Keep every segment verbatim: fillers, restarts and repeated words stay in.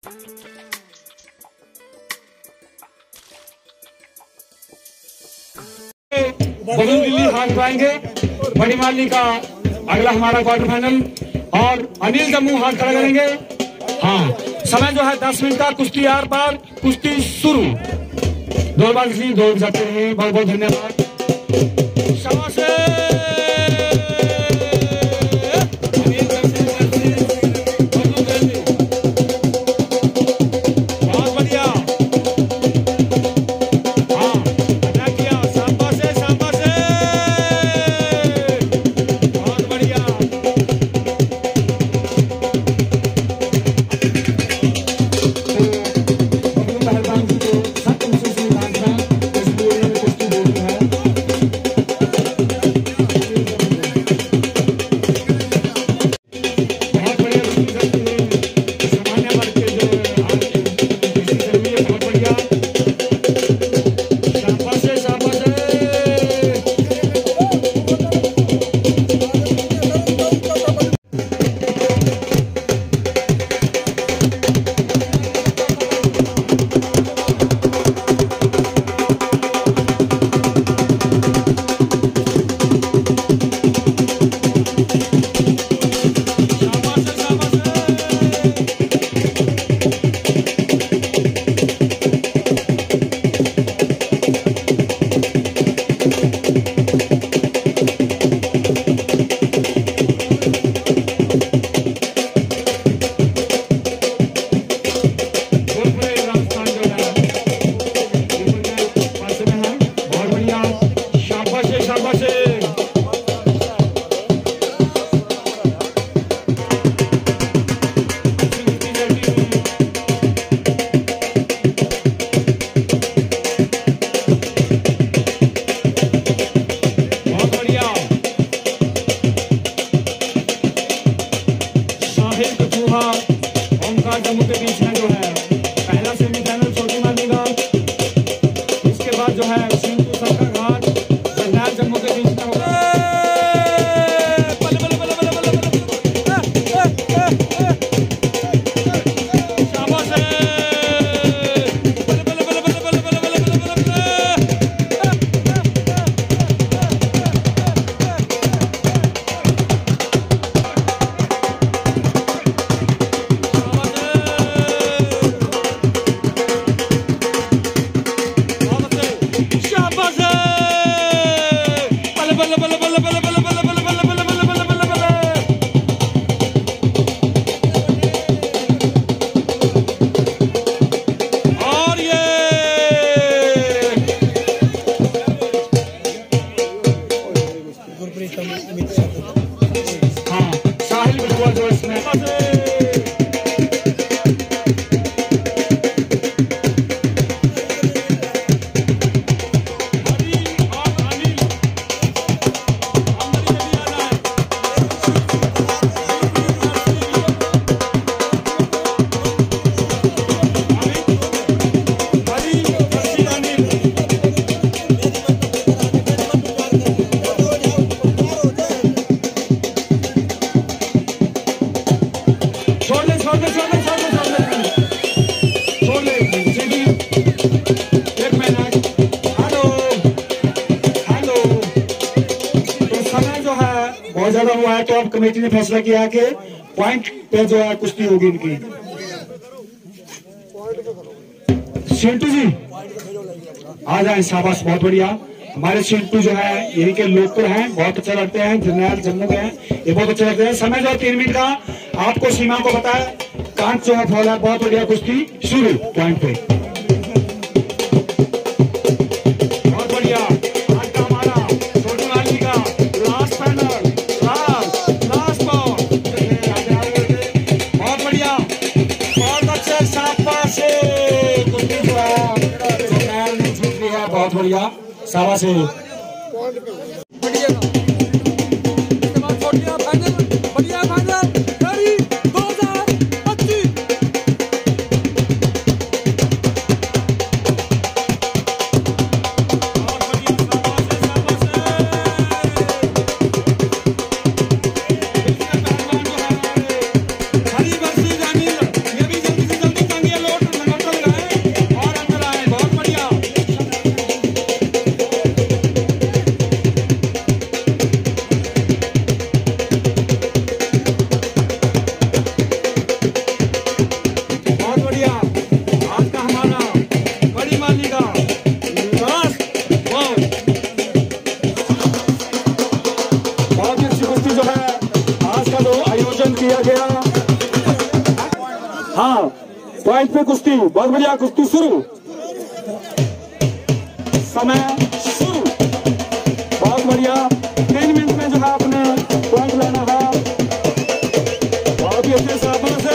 बदल दिल्ली हाथ उठाएंगे। बड़ी माली का अगला हमारा क्वार्टर फाइनल और अनिल जम्मू हाथ खड़ा करेंगे। हाँ, समय जो है दस मिनट का। कुश्ती आर पार, कुश्ती शुरू। दो बार किसी दो सकते हैं। बहुत बहुत धन्यवाद। शाबाश। जम्मू के बीच में जो है पहला सेमीफाइनल छोटी माली का, इसके बाद जो है सिंधु सबका घाट जरनैल जम्मू के बीच में होगा। बहुत ज्यादा हुआ है तो अब कमेटी ने फैसला किया कि पॉइंट पे जो है कुश्ती होगी इनकी। चिंटू जी आ जाए, शाबाश, बहुत बढ़िया। हमारे चिंटू जो है यही के लोकल हैं, बहुत अच्छा लगते हैं, जरनैल जम्मू के हैं, ये बहुत अच्छे लगते हैं। समय जो है तीन मिनट का, आपको सीमा को पता है। कांच जो है फॉल है, बहुत बढ़िया कुश्ती शुरू पॉइंट पे। बहुत बढ़िया, शाबाश है। पॉइंट पे कुश्ती, बहुत बढ़िया कुश्ती शुरू, समय शुरू, बहुत बढ़िया। तीन मिनट में जो है अपने पॉइंट लाना है, बहुत ही अच्छे साधन से।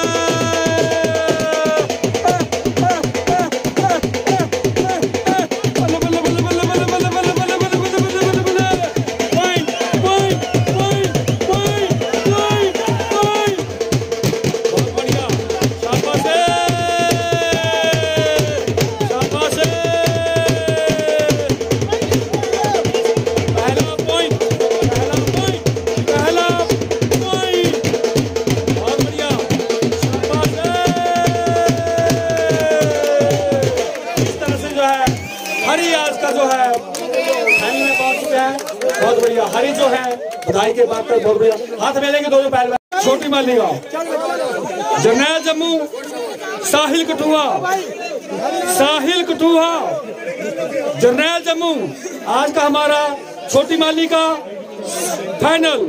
बहुत बढ़िया, हरी जो है बधाई के बाद बहुत बढ़िया, हाथ मिलेंगे दोनों पैर। छोटी मालिका जरनैल जम्मू, साहिल कठुआ, साहिल कठुआ, जरनैल जम्मू। आज का हमारा छोटी मालिका फाइनल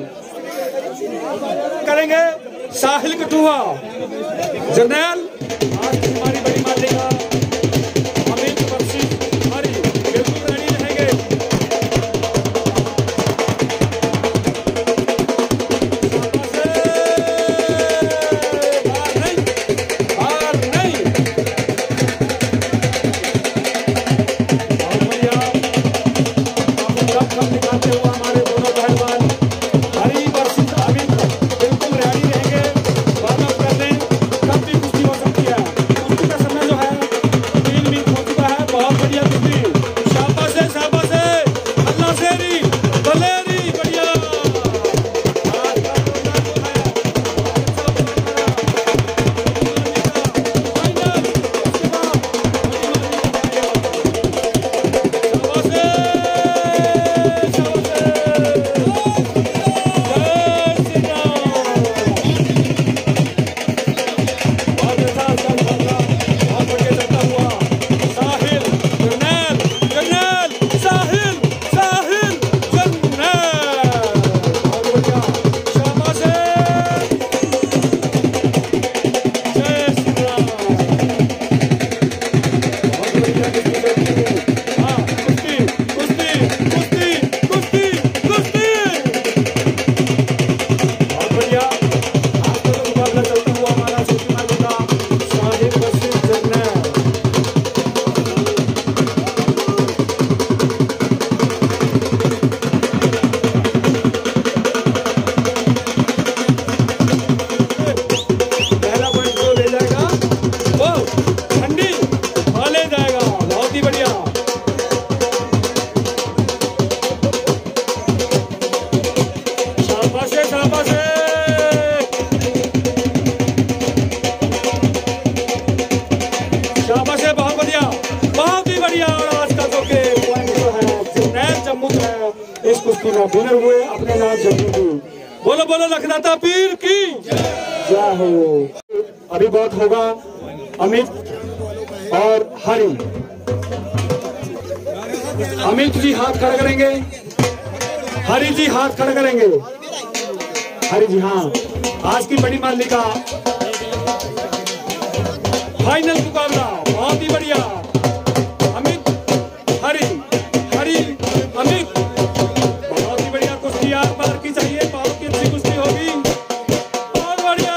करेंगे साहिल कठुआ, जरनैल। आज की हमारी बड़ी मालिका अमित बख्शी हरी बिल्कुल रेडी रहेंगे। इस कुश्ती में विनर हुए, अपने नाम जम्मू की। बोलो बोलो लखनऊ पीर की जय हो। अभी बहुत होगा, अमित और हरी। अमित जी हाथ खड़ा करेंगे, हरी जी हाथ खड़ा करेंगे। हरी जी हाँ, आज की बड़ी मालिका फाइनल मुकाबला बहुत ही बढ़िया। अमित हरी, हरी अमित, बहुत ही बढ़िया कुश्ती यार, बार की चाहिए, बहुत ही अच्छी कुश्ती होगी, बहुत बढ़िया।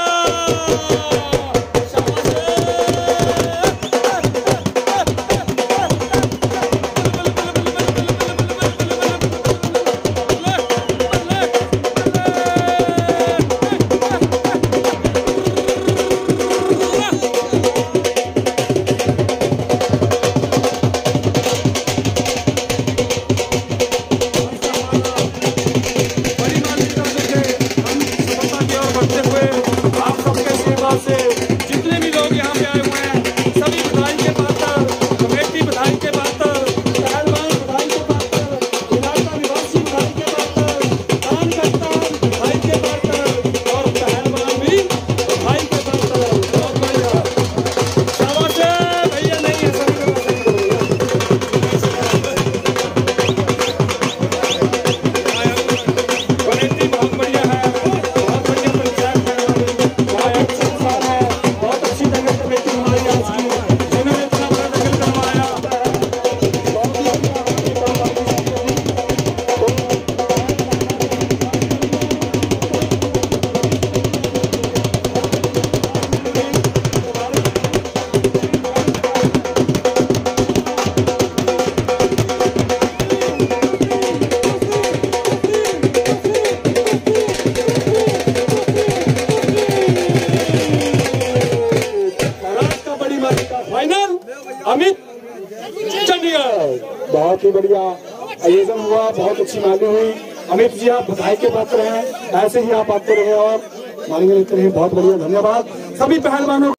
बड़ी माली का फाइनल अमित चंडीगढ़। बहुत ही बढ़िया आयोजन हुआ, बहुत अच्छी माली हुई। अमित जी आप बधाई के पात्र हैं, ऐसे ही आप आते रहे और माली लेते रहे। बहुत बढ़िया, धन्यवाद सभी पहलवानों।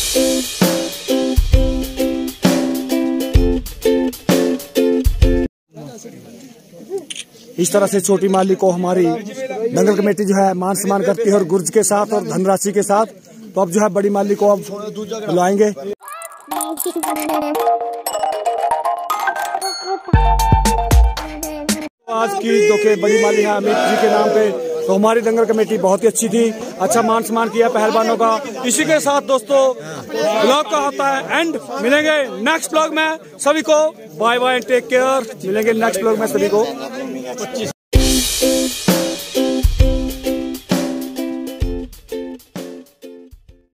इस तरह से छोटी माली को हमारी दंगल कमेटी जो है मान सम्मान करती है और गुर्ज के साथ और धनराशि के साथ। तो अब जो है बड़ी माली को अब बुलाएंगे। आज की जो के बड़ी माली है अमित जी के नाम पे, तो हमारी दंगल कमेटी बहुत ही अच्छी थी, अच्छा मान सम्मान किया पहलवानों का। इसी के साथ दोस्तों ब्लॉग का होता है एंड। मिलेंगे नेक्स्ट ब्लॉग में, सभी को बाय बाय, टेक केयर। मिलेंगे नेक्स्ट ब्लॉग में सभी को।